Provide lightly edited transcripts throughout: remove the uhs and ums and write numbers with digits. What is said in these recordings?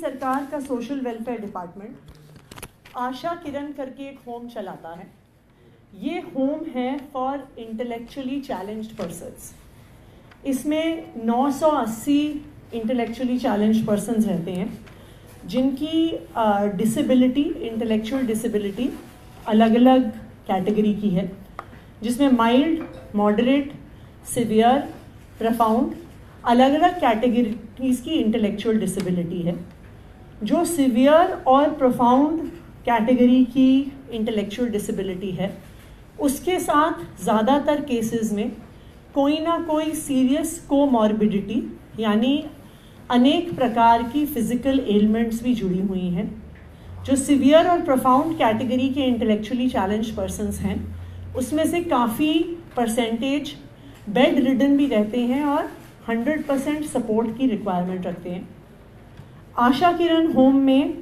सरकार का social welfare department Asha Kiran करके एक होम चलाता है। ये होम है फॉर इंटेलेक्चुअली चैलेंज्ड पर्सन्स। इसमें 980 इंटेलेक्चुअली चैलेंज्ड पर्सन्स रहते हैं जिनकी डिसेबिलिटी, इंटेलेक्चुअल डिसेबिलिटी अलग अलग कैटेगरी की है, जिसमें माइल्ड, मॉडरेट, सिवियर, प्रोफाउंड अलग अलग कैटेगरीज की इंटेलेक्चुअल डिसेबिलिटी है। जो सिवियर और प्रोफाउंड कैटेगरी की इंटेलेक्चुअल डिसेबिलिटी है उसके साथ ज़्यादातर केसेस में कोई ना कोई सीरियस कोमॉर्बिडिटी यानी अनेक प्रकार की फिजिकल एलिमेंट्स भी जुड़ी हुई हैं। जो सिवियर और प्रोफाउंड कैटेगरी के इंटेलेक्चुअली चैलेंज पर्सन्स हैं उसमें से काफ़ी परसेंटेज बेड रिडन भी रहते हैं और 100% सपोर्ट की रिक्वायरमेंट रखते हैं। आशा किरण होम में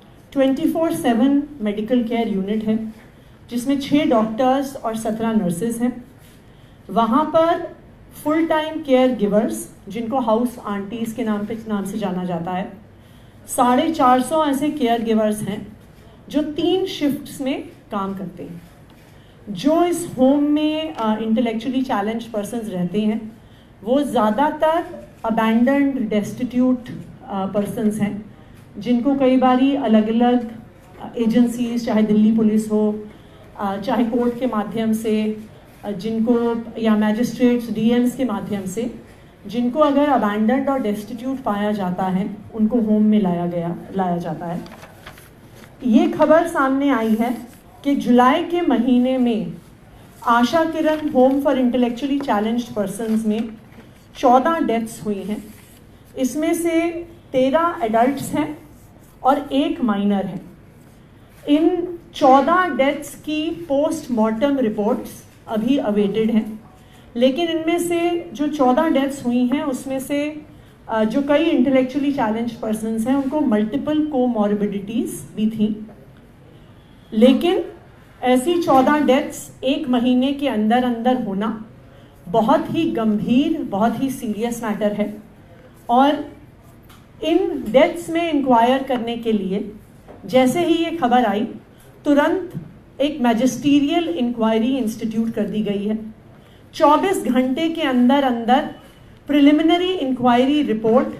24/7 मेडिकल केयर यूनिट है जिसमें 6 डॉक्टर्स और 17 नर्सेज हैं। वहाँ पर फुल टाइम केयर गिवर्स, जिनको हाउस आंटीज़ के नाम से जाना जाता है, 450 ऐसे केयर गिवर्स हैं जो 3 शिफ्ट्स में काम करते हैं। जो इस होम में इंटेलेक्चुअली चैलेंज पर्सन्स रहते हैं वो ज़्यादातर अबैंडन्ड, डेस्टिट्यूट पर्सन्स हैं जिनको कई बारी अलग अलग एजेंसीज, चाहे दिल्ली पुलिस हो, चाहे कोर्ट के माध्यम से, जिनको या मैजिस्ट्रेट्स, डीएम्स के माध्यम से, जिनको अगर अबैंडन्ड और डेस्टिट्यूट पाया जाता है उनको होम में लाया जाता है। ये खबर सामने आई है कि जुलाई के महीने में Asha Kiran home for intellectually challenged persons में 14 डेथ्स हुई हैं। इसमें से 13 एडल्ट्स हैं और 1 माइनर है। इन 14 डेथ्स की पोस्टमार्टम रिपोर्ट्स अभी अवेटेड हैं, लेकिन इनमें से जो 14 डेथ्स हुई हैं उसमें से जो कई इंटेलेक्चुअली चैलेंज पर्सन्स हैं उनको मल्टीपल कोमॉर्बिडिटीज़ भी थी। लेकिन ऐसी 14 डेथ्स 1 महीने के अंदर अंदर होना बहुत ही गंभीर, बहुत ही सीरियस मैटर है। और इन डेथ्स में इंक्वायर करने के लिए जैसे ही ये खबर आई तुरंत एक मैजिस्टीरियल इंक्वायरी इंस्टीट्यूट कर दी गई है। 24 घंटे के अंदर अंदर प्रिलिमिनरी इंक्वायरी रिपोर्ट,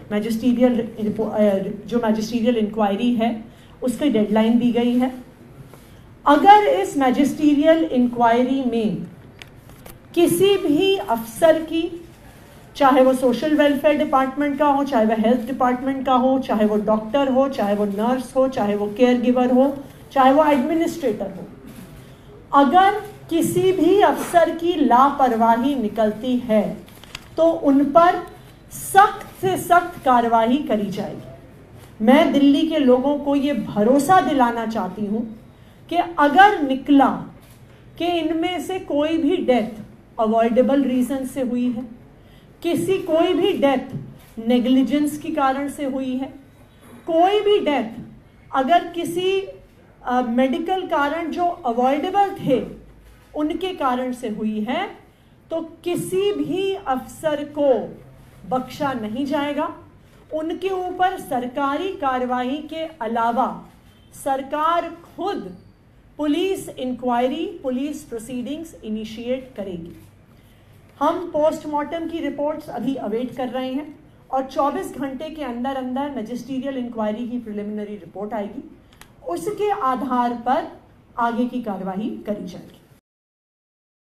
जो मैजिस्टीरियल इंक्वायरी है उसकी डेडलाइन दी गई है। अगर इस मैजिस्टीरियल इंक्वायरी में किसी भी अफसर की, चाहे वो सोशल वेलफेयर डिपार्टमेंट का हो, चाहे वो हेल्थ डिपार्टमेंट का हो, चाहे वो डॉक्टर हो, चाहे वो नर्स हो, चाहे वो केयर गिवर हो, चाहे वो एडमिनिस्ट्रेटर हो, अगर किसी भी अफसर की लापरवाही निकलती है तो उन पर सख्त से सख्त कार्रवाई करी जाएगी। मैं दिल्ली के लोगों को ये भरोसा दिलाना चाहती हूँ कि अगर निकला कि इनमें से कोई भी डेथ अवॉइडेबल रीजन से हुई है, कोई भी डेथ नेग्लिजेंस के कारण से हुई है, कोई भी डेथ अगर किसी मेडिकल कारण जो अवॉइडेबल थे उनके कारण से हुई है, तो किसी भी अफसर को बख्शा नहीं जाएगा। उनके ऊपर सरकारी कार्रवाई के अलावा सरकार खुद police inquiry, police proceedings initiate करेगी। हम पोस्टमार्टम की रिपोर्ट्स अभी अवेट कर रहे हैं और 24 घंटे के अंदर अंदर मैजिस्टीरियल इंक्वायरी की प्रिलिमिनरी रिपोर्ट आएगी। उसके आधार पर आगे की कार्रवाई करी जाएगी।